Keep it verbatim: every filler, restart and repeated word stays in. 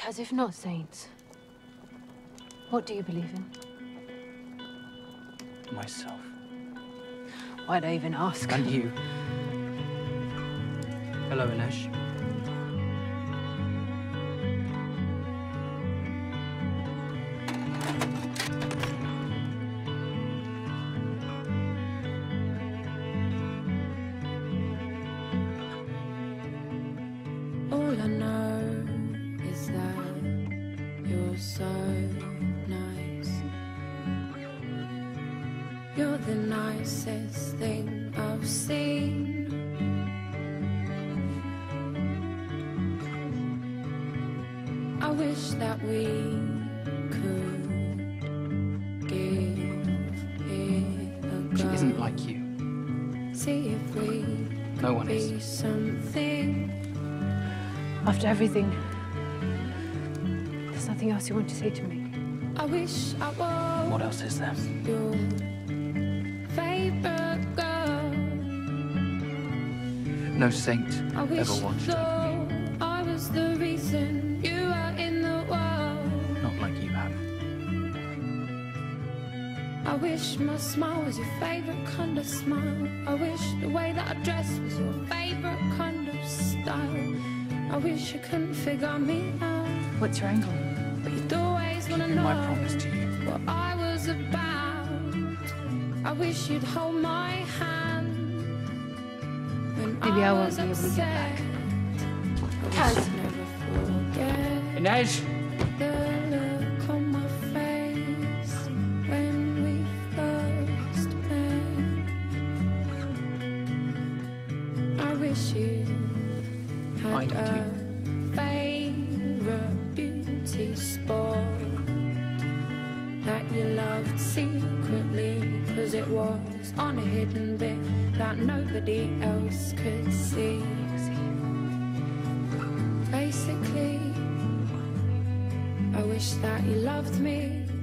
As if not saints. What do you believe in? Myself. Why'd I even ask? And you. Hello, Inej. All I know is that you're so nice. You're the nicest thing I've seen. I wish that we could give it a go. She isn't like you. See if we No could one be is. something. After everything, there's nothing else you want to say to me? I wish I was What else is there? your favorite girl. No saint I wish ever watched over though I was the reason you were in the world. me. Not like you have. I wish my smile was your favorite kind of smile. I wish the way that I dressed was your favorite kind of style. I wish you couldn't figure me out, What's your angle? but you'd always wanna Keeping know my promise to you. what I was about. I wish you'd hold my hand when Maybe I won't was be able to get upset. back. I wish Kaz. you'd never forget Inej! the look on my face when we first met. I wish you I had need a favorite beauty spot that you loved secretly, 'cause it was on a hidden bit that nobody else could see. Basically, I wish that you loved me